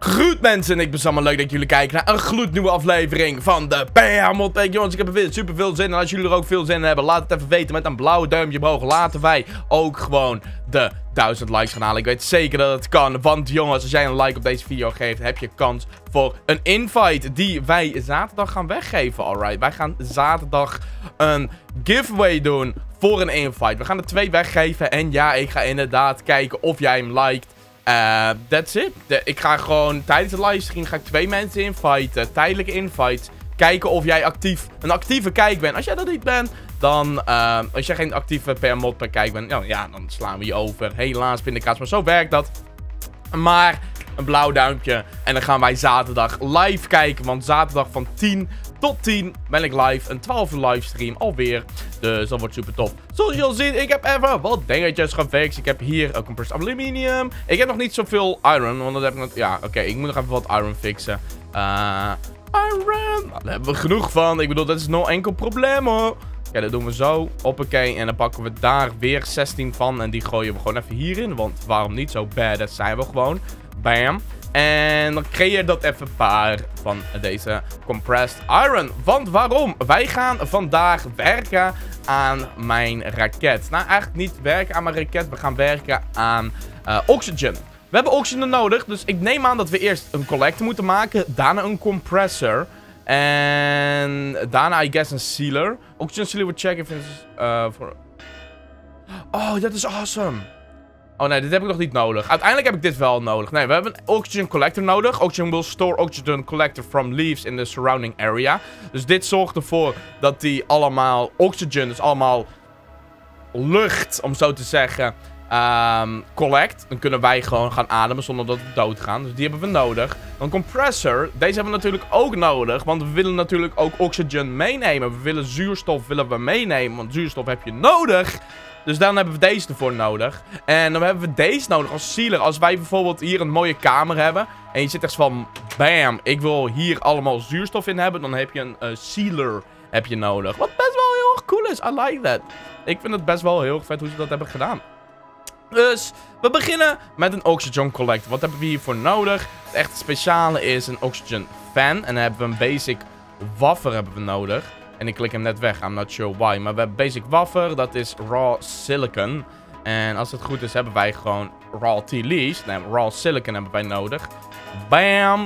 Goed mensen, ik ben Sam, leuk dat jullie kijken naar een gloednieuwe aflevering van de PH-mod. Jongens, ik heb er weer super veel zin in. Als jullie er ook veel zin in hebben, laat het even weten met een blauwe duimpje omhoog. Laten wij ook gewoon de 1000 likes gaan halen. Ik weet zeker dat het kan, want jongens, als jij een like op deze video geeft, heb je kans voor een invite die wij zaterdag gaan weggeven. Alright, wij gaan zaterdag een giveaway doen voor een invite. We gaan er 2 weggeven en ja, ik ga inderdaad kijken of jij hem liked. That's it. Ik ga gewoon tijdens de livestream 2 mensen inviten. Tijdelijke invites. Kijken of jij een actieve kijk bent. Als jij dat niet bent, dan... als jij geen actieve PH-mod per kijk bent, ja, dan slaan we je over. Helaas, pindakaas, maar zo werkt dat. Maar een blauw duimpje. En dan gaan wij zaterdag live kijken. Want zaterdag van 10 tot 10 ben ik live. Een 12 uur livestream alweer. Dus dat wordt super tof. Zoals je al ziet, ik heb even wat dingetjes gefixt. Ik heb hier een compressed aluminium. Ik heb nog niet zoveel iron. Want dat heb ik nog... Ja, oké. Ik moet nog even wat iron fixen. Iron. Daar hebben we genoeg van. Ik bedoel, dat is no enkel probleem hoor. Ja, dat doen we zo. Hoppakee. En dan pakken we daar weer 16 van. En die gooien we gewoon even hierin. Want waarom niet? Zo badass zijn we gewoon. Bam. En dan creëer dat even een paar van deze compressed iron. Want waarom? Wij gaan vandaag werken aan mijn raket. Nou, eigenlijk niet werken aan mijn raket. We gaan werken aan oxygen. We hebben oxygen nodig. Dus ik neem aan dat we eerst een collector moeten maken. Daarna een compressor. En daarna, I guess, een sealer. Oxygen sealer, we checken even voor... Oh, dat is awesome. Oh nee, dit heb ik nog niet nodig. Uiteindelijk heb ik dit wel nodig. Nee, we hebben een oxygen collector nodig. Oxygen will store oxygen collector from leaves in the surrounding area. Dus dit zorgt ervoor dat die allemaal oxygen, dus allemaal lucht, om zo te zeggen, collect. Dan kunnen wij gewoon gaan ademen zonder dat we doodgaan. Dus die hebben we nodig. Een compressor, deze hebben we natuurlijk ook nodig. Want we willen natuurlijk ook oxygen meenemen. We willen zuurstof meenemen, want zuurstof heb je nodig. Dus dan hebben we deze ervoor nodig. En dan hebben we deze nodig als sealer. Als wij bijvoorbeeld hier een mooie kamer hebben. En je zit echt van, bam, ik wil hier allemaal zuurstof in hebben. Dan heb je een sealer heb je nodig. Wat best wel heel erg cool is. I like that. Ik vind het best wel heel vet hoe ze dat hebben gedaan. Dus we beginnen met een oxygen collector. Wat hebben we hiervoor nodig? Het echt speciale is een oxygen fan. En dan hebben we een basic waffer hebben we nodig. En ik klik hem net weg, I'm not sure why. Maar we hebben basic waffer, dat is raw silicon. En als het goed is, hebben wij gewoon raw tea leaves. Nee, raw silicon hebben wij nodig. Bam!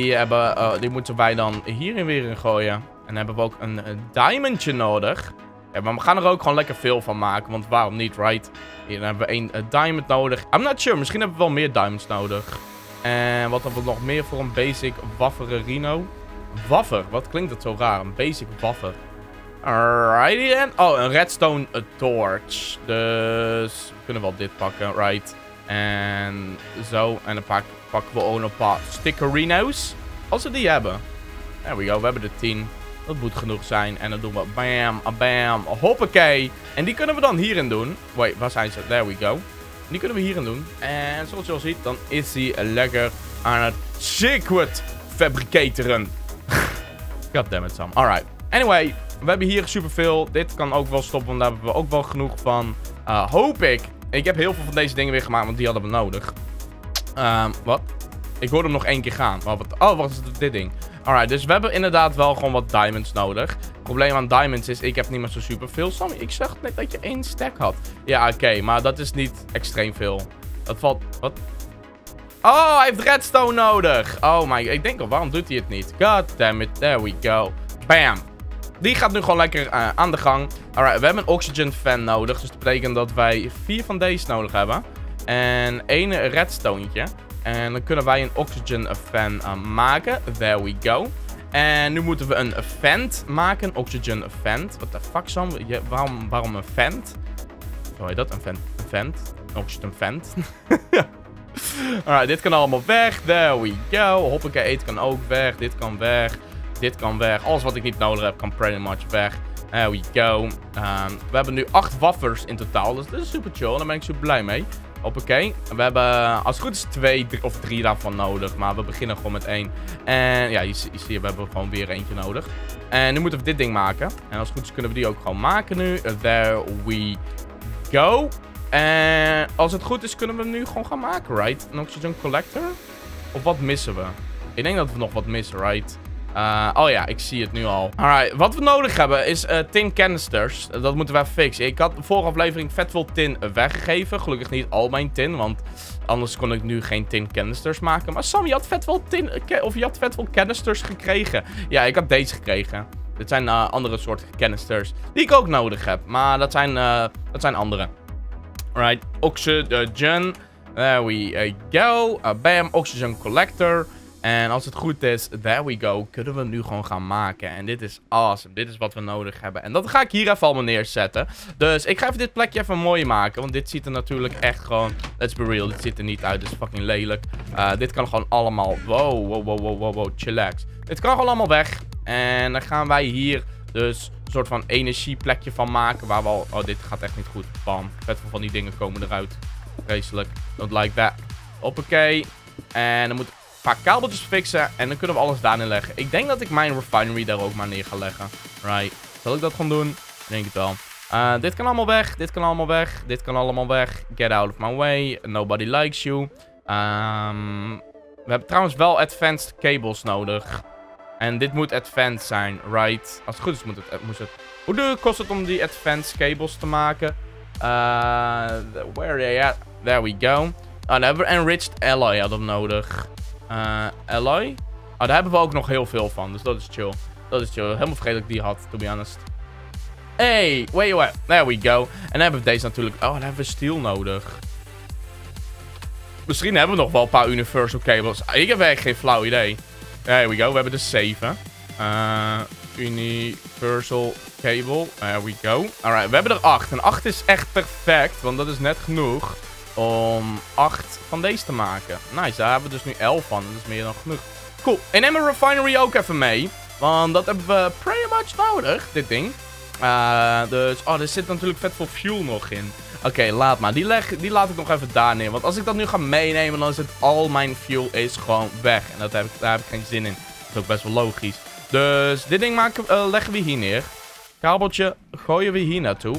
Die moeten wij dan hierin weer in gooien. En dan hebben we ook een diamondje nodig. Ja, maar we gaan er ook gewoon lekker veel van maken, want waarom niet, right? Hier hebben we 1 diamond nodig. I'm not sure, misschien hebben we wel meer diamonds nodig. En wat hebben we nog meer voor een basic wafferino? Waffer, wat klinkt dat zo raar? Een basic waffer. Alrighty then. Oh, een redstone torch. Dus we kunnen wel dit pakken, right? En zo. En dan pakken we ook nog een paar stickerino's. Als we die hebben. There we go, we hebben er 10. Dat moet genoeg zijn. En dan doen we bam, bam, hoppakee. En die kunnen we dan hierin doen. Wait, waar zijn ze? There we go. Die kunnen we hierin doen. En zoals je al ziet, dan is hij lekker aan het secret fabricatoren. Goddammit, Sam. Alright. Anyway, we hebben hier superveel. Dit kan ook wel stoppen, want daar hebben we ook wel genoeg van. Hoop ik. Ik heb heel veel van deze dingen weer gemaakt, want die hadden we nodig. Wat? Ik hoorde hem nog 1 keer gaan. Oh, wat is dit ding? Alright, dus we hebben inderdaad wel gewoon wat diamonds nodig. Het probleem aan diamonds is, ik heb niet meer zo superveel. Sammy, ik zag net dat je 1 stack had. Ja, oké, maar dat is niet extreem veel. Dat valt... Wat? Oh, hij heeft redstone nodig. Oh my god, ik denk al, waarom doet hij het niet? God damn it, there we go. Bam. Die gaat nu gewoon lekker aan de gang. Alright, we hebben een oxygen fan nodig. Dus dat betekent dat wij 4 van deze nodig hebben. En 1 redstonetje. En dan kunnen wij een oxygen fan maken. There we go. En nu moeten we een vent maken. Een oxygen vent. What the fuck, Sam? Waarom een vent? Hoe heet dat? Een vent. Een oxygen vent. Alright, dit kan allemaal weg. There we go. Hoppakee, eten kan ook weg. Dit kan weg. Dit kan weg. Alles wat ik niet nodig heb kan pretty much weg. There we go. We hebben nu 8 waffers in totaal. Dus dat is super chill. Daar ben ik super blij mee. Hoppakee. We hebben als het goed is 2 of 3 daarvan nodig. Maar we beginnen gewoon met 1. En ja, je ziet, we hebben gewoon weer eentje nodig. En nu moeten we dit ding maken. En als het goed is kunnen we die ook gewoon maken nu. There we go. En als het goed is kunnen we hem nu gewoon gaan maken, right? Een oxygen collector. Of wat missen we? Ik denk dat we nog wat missen, right? Oh ja, ik zie het nu al. Alright, wat we nodig hebben is tin canisters. Dat moeten we even fixen. Ik had de vorige aflevering vet veel tin weggegeven. Gelukkig niet al mijn tin, want anders kon ik nu geen tin canisters maken. Maar Sam, je had vet veel je had vet veel canisters gekregen. Ja, ik had deze gekregen. Dit zijn andere soorten canisters die ik ook nodig heb. Maar dat zijn andere. Alright, oxygen. There we go. Bam, oxygen collector. En als het goed is, there we go, kunnen we hem nu gewoon gaan maken. En dit is awesome. Dit is wat we nodig hebben. En dat ga ik hier even allemaal neerzetten. Dus ik ga even dit plekje even mooi maken. Want dit ziet er natuurlijk echt gewoon... Let's be real, dit ziet er niet uit. Dit is fucking lelijk. Dit kan gewoon allemaal... Wow, chillax. Dit kan gewoon allemaal weg. En dan gaan wij hier dus een soort van energieplekje van maken. Waar we al... Oh, dit gaat echt niet goed. Bam. Vet veel van die dingen komen eruit. Vreselijk. Don't like that. Hoppakee. En dan moet... Een paar kabeltjes fixen en dan kunnen we alles daarin leggen. Ik denk dat ik mijn refinery daar ook maar neer ga leggen. Right. Zal ik dat gewoon doen? Ik denk het wel. Dit kan allemaal weg. Dit kan allemaal weg. Dit kan allemaal weg. Get out of my way. Nobody likes you. We hebben trouwens wel advanced cables nodig. En dit moet advanced zijn. Right. Als het goed is moet het... Hoe duur kost het om die advanced cables te maken? Where are they at? There we go. Dan hebben we enriched alloy hadden we nodig. Alloy. Daar hebben we ook nog heel veel van. Dus dat is chill. Dat is chill. Helemaal vergeten dat ik die had, to be honest. Hey, wait. There we go. En dan hebben we deze natuurlijk. Oh, dan hebben we steel nodig. Misschien hebben we nog wel een paar universal cables. Ik heb eigenlijk geen flauw idee. There we go. We hebben er 7. Universal cable. There we go. Alright, we hebben er 8. En 8 is echt perfect. Want dat is net genoeg om 8 van deze te maken. Nice, daar hebben we dus nu 11 van. Dat is meer dan genoeg. Cool. En neem mijn refinery ook even mee. Want dat hebben we pretty much nodig, dit ding. Dus, er zit natuurlijk vet veel fuel nog in. Oké, laat maar. Die laat ik nog even daar neer. Want als ik dat nu ga meenemen, dan is het al mijn fuel is gewoon weg. En daar heb ik geen zin in. Dat is ook best wel logisch. Dus dit ding leggen we hier neer. Kabeltje gooien we hier naartoe.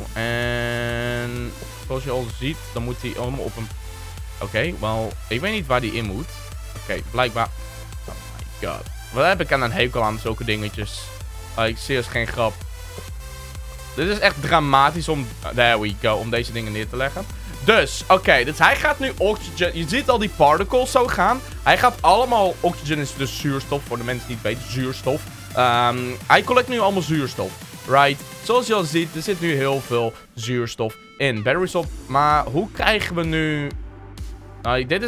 En zoals je al ziet, dan moet hij allemaal op een... Oké, wel, ik weet niet waar die in moet. Oké, blijkbaar... Oh my god. Wat heb ik aan een hekel aan zulke dingetjes? Ik serieus geen grap. Dit is echt dramatisch om... There we go, om deze dingen neer te leggen. Dus, oké, dus hij gaat nu oxygen... Je ziet al die particles zo gaan. Hij gaat allemaal... Oxygen is dus zuurstof, voor de mensen die het weten, zuurstof. Hij collect nu allemaal zuurstof. Right, zoals je al ziet, er zit nu heel veel zuurstof in. Batteries op, maar hoe krijgen we nu... Nou, dit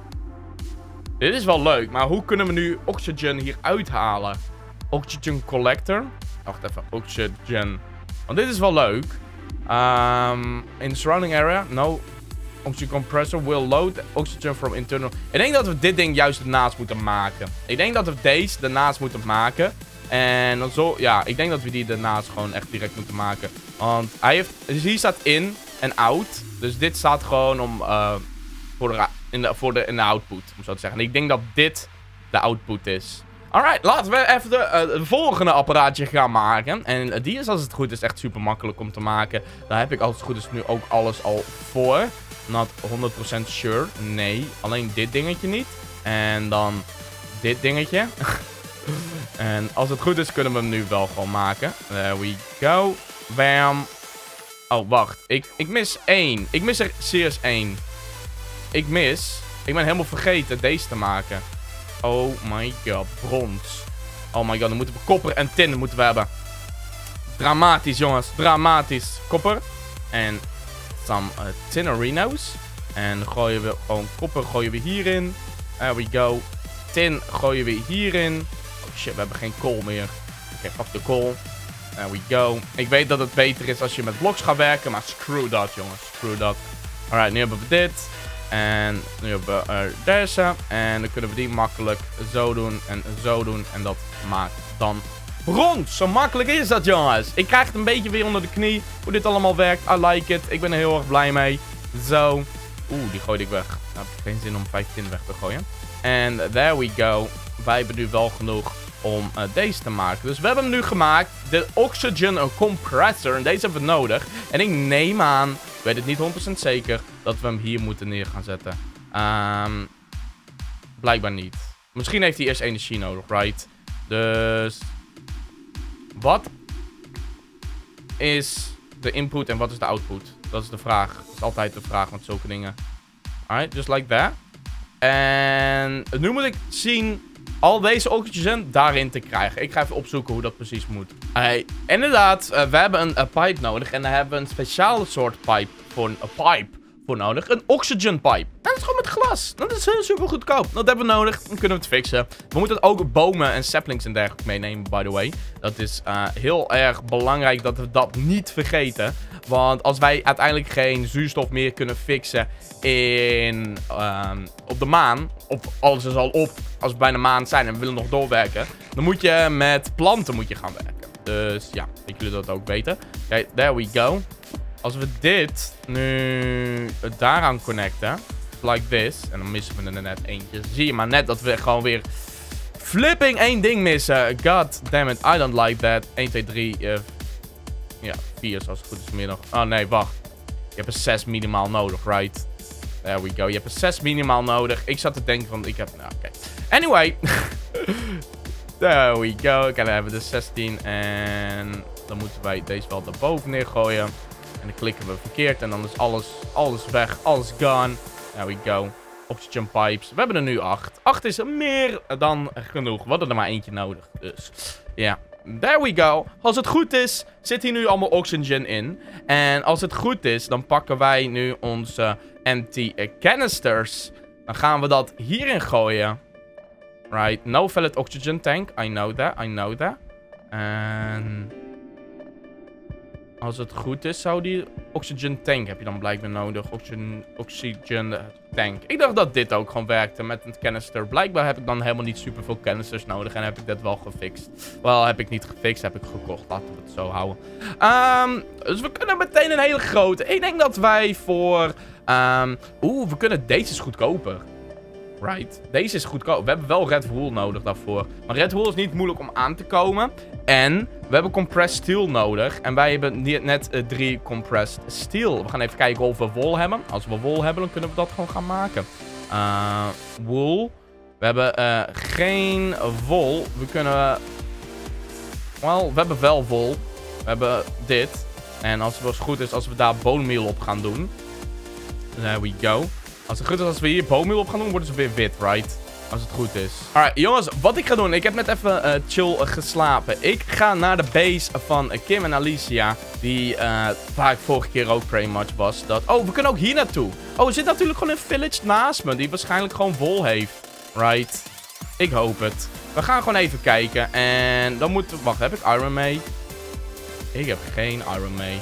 is wel leuk, maar hoe kunnen we nu oxygen hier uithalen? Oxygen collector. Wacht even, oxygen. Want dit is wel leuk. In the surrounding area, no. Oxygen compressor will load oxygen from internal. Ik denk dat we dit ding juist ernaast moeten maken. Ik denk dat we deze ernaast moeten maken. En dan zo, ja, ik denk dat we die daarnaast gewoon echt direct moeten maken. Want hij heeft, dus hier staat in en out. Dus dit staat gewoon om, in de output, om zo te zeggen. En ik denk dat dit de output is. Alright, laten we even de volgende apparaatje gaan maken. En die is, als het goed is, echt super makkelijk om te maken. Daar heb ik, als het goed is, nu ook alles al voor. Not 100% sure. Nee, alleen dit dingetje niet. En dan dit dingetje. En als het goed is, kunnen we hem nu wel gewoon maken. There we go. Bam. Oh, wacht. Ik mis 1. Ik mis er serieus 1. Ik ben helemaal vergeten deze te maken. Oh my god. Brons. Oh my god. Dan moeten we kopper en tin moeten we hebben. Dramatisch, jongens. Dramatisch. Kopper. En some tinnerino's. En dan gooien we gewoon kopper gooien we hierin. There we go. Tin gooien we hierin. Oh shit, we hebben geen kool meer. Oké, pak de kool. There we go. Ik weet dat het beter is als je met blocks gaat werken, maar screw dat, jongens. Screw dat. Alright, nu hebben we dit. En nu hebben we deze. En dan kunnen we die makkelijk zo doen en zo doen. En dat maakt dan brons. Zo makkelijk is dat, jongens. Ik krijg het een beetje weer onder de knie. Hoe dit allemaal werkt. I like it. Ik ben er heel erg blij mee. Zo. Oeh, die gooide ik weg. Nou, heb ik geen zin om 15 weg te gooien. En there we go. Wij hebben nu wel genoeg om deze te maken. Dus we hebben hem nu gemaakt. De oxygen compressor. En deze hebben we nodig. En ik neem aan, ik weet het niet 100% zeker, dat we hem hier moeten neer gaan zetten. Blijkbaar niet. Misschien heeft hij eerst energie nodig, right? Dus... Wat is de input en wat is de output? Dat is de vraag. Dat is altijd de vraag met zulke dingen. Alright, just like that. En nu moet ik zien al deze oxygen daarin te krijgen. Ik ga even opzoeken hoe dat precies moet. Inderdaad, we hebben een pipe nodig. En daar hebben we een speciale soort pipe voor nodig. Een oxygen pipe. Dat is gewoon met glas. Dat is super goedkoop. Dat hebben we nodig. Dan kunnen we het fixen. We moeten ook bomen en saplings en dergelijke meenemen, by the way. Dat is heel erg belangrijk dat we dat niet vergeten. Want als wij uiteindelijk geen zuurstof meer kunnen fixen op de maan, of alles is al op als we bij de maan zijn en we willen nog doorwerken, dan moet je met planten gaan werken. Dus ja, ik jullie dat ook weten. Oké, there we go. Als we dit nu daaraan connecten, like this, en dan missen we er net eentje. Zie je maar net dat we gewoon weer flipping één ding missen. God damn it, I don't like that. 1, 2, 3, ja, 4 zoals het goed is meer nog. Oh nee, wacht. Je hebt er 6 minimaal nodig, right? There we go. Je hebt er 6 minimaal nodig. Ik zat te denken van, ik heb... Nou, oké. Anyway. There we go. Kijk, dan hebben we de 16. En dan moeten wij deze wel daarboven neergooien. En dan klikken we verkeerd. En dan is alles weg. Alles gone. There we go. Oxygen pipes. We hebben er nu 8. 8 is meer dan genoeg. We hadden er maar eentje nodig. Dus, ja. There we go. Als het goed is, zit hier nu allemaal oxygen in. En als het goed is, dan pakken wij nu onze empty canisters. Dan gaan we dat hierin gooien. Right. No valid oxygen tank. I know that. En... als het goed is, zou die oxygen tank heb je dan blijkbaar nodig. Oxygen tank. Ik dacht dat dit ook gewoon werkte met een canister. Blijkbaar heb ik dan helemaal niet super veel canisters nodig. En heb ik dat wel gefixt. Wel, heb ik niet gefixt, heb ik gekocht. Laten we het zo houden. Dus we kunnen meteen een hele grote. Ik denk dat wij voor... we kunnen deze is goedkoper. Right. Deze is goedkoop. We hebben wel Red Wool nodig daarvoor. Maar Red Wool is niet moeilijk om aan te komen. En we hebben Compressed Steel nodig. En wij hebben net 3 Compressed Steel. We gaan even kijken of we wol hebben. Als we wol hebben, dan kunnen we dat gewoon gaan maken. Wool. We hebben geen wol. We kunnen... Wel, we hebben wel wol. We hebben dit. En als het goed is, als we daar bone meal op gaan doen. There we go. Als het goed is, als we hier bone meal op gaan doen, worden ze weer wit, right? Als het goed is. Alright, jongens, wat ik ga doen. Ik heb net even chill geslapen. Ik ga naar de base van Kim en Alicia. Waar ik vorige keer ook pretty much was. Oh, we kunnen ook hier naartoe. Oh, er zit natuurlijk gewoon een village naast me. Die waarschijnlijk gewoon wol heeft. Right? Ik hoop het. We gaan gewoon even kijken. En dan moeten we... Wacht, heb ik iron mee? Ik heb geen iron mee.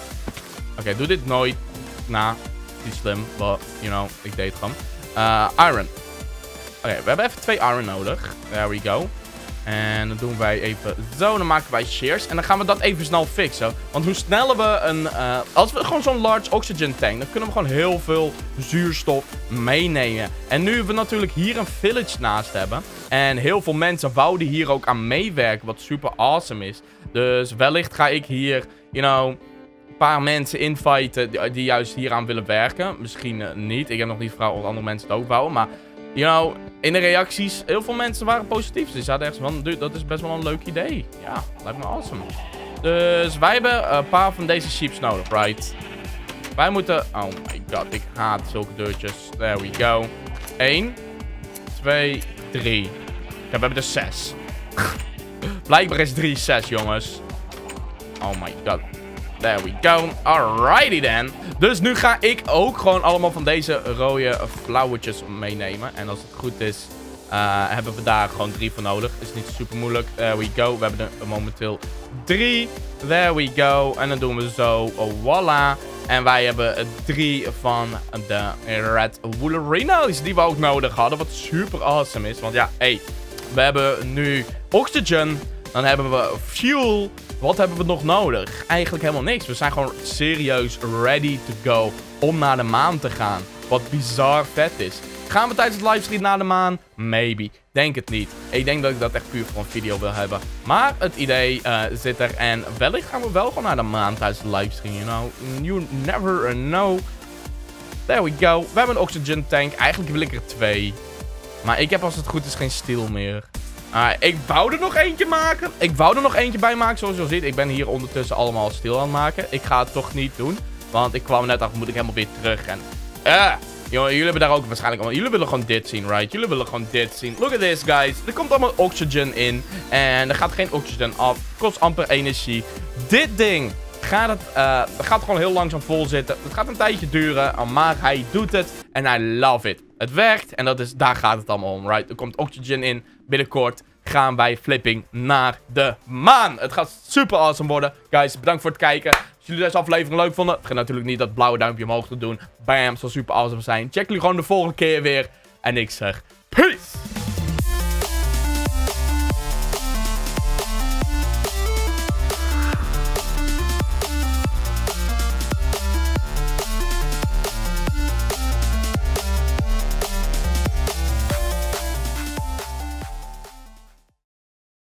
Oké, doe dit nooit. Niet slim, but, you know, ik deed het gewoon. Iron. Oké, we hebben even 2 iron nodig. There we go. En dan doen wij even zo. Dan maken wij shears. En dan gaan we dat even snel fixen. Want hoe sneller we een... als we gewoon zo'n large oxygen tank... dan kunnen we gewoon heel veel zuurstof meenemen. En nu we natuurlijk hier een village naast hebben... en heel veel mensen wouden hier ook aan meewerken... wat super awesome is. Dus wellicht ga ik hier, you know... een paar mensen inviten die juist hieraan willen werken. Misschien niet. Ik heb nog niet gevraagd of andere mensen het ook wouden. Maar, you know, in de reacties, heel veel mensen waren positief. Ze zaten echt van, dude, dat is best wel een leuk idee. Ja, lijkt me awesome. Dus wij hebben een paar van deze sheeps nodig, right? Wij moeten... Oh my god, ik haat zulke deurtjes. There we go. 1, 2, 3. Kijk, we hebben er 6. Blijkbaar is 3 6, jongens. Oh my god. There we go. Alrighty then. Dus nu ga ik ook gewoon allemaal van deze rode flauwetjes meenemen. En als het goed is, hebben we daar gewoon 3 voor nodig. Is niet super moeilijk. There we go. We hebben er momenteel 3. There we go. En dan doen we zo. Voila. En wij hebben 3 van de Red Woolerinos die we ook nodig hadden. Wat super awesome is. Want ja, hey, we hebben nu oxygen. Dan hebben we fuel. Wat hebben we nog nodig? Eigenlijk helemaal niks. We zijn gewoon serieus ready to go om naar de maan te gaan. Wat bizar vet is. Gaan we tijdens het livestream naar de maan? Maybe. Denk het niet. Ik denk dat ik dat echt puur voor een video wil hebben. Maar het idee zit er. En wellicht gaan we wel gewoon naar de maan tijdens de livestream. You know, you never know. There we go. We hebben een oxygen tank. Eigenlijk wil ik er 2. Maar ik heb als het goed is geen steel meer. Ik wou er nog eentje maken. Ik wou er nog eentje bij maken, zoals je al ziet. Ik ben hier ondertussen allemaal steel aan het maken. Ik ga het toch niet doen. Want ik kwam net achter, moet ik helemaal weer terug. En... Jongen, jullie hebben daar ook waarschijnlijk allemaal... Jullie willen gewoon dit zien, right? Jullie willen gewoon dit zien. Look at this, guys. Er komt allemaal oxygen in. En er gaat geen oxygen af. Kost amper energie. Dit ding gaat gewoon heel langzaam vol zitten. Het gaat een tijdje duren, maar hij doet het. En I love it. Het werkt en daar gaat het allemaal om, right? Er komt oxygen in. Binnenkort gaan wij flipping naar de maan. Het gaat super awesome worden. Guys, bedankt voor het kijken. Als jullie deze aflevering leuk vonden, vergeet natuurlijk niet dat blauwe duimpje omhoog te doen. Bam, zal super awesome zijn. Check jullie gewoon de volgende keer weer. En ik zeg, peace!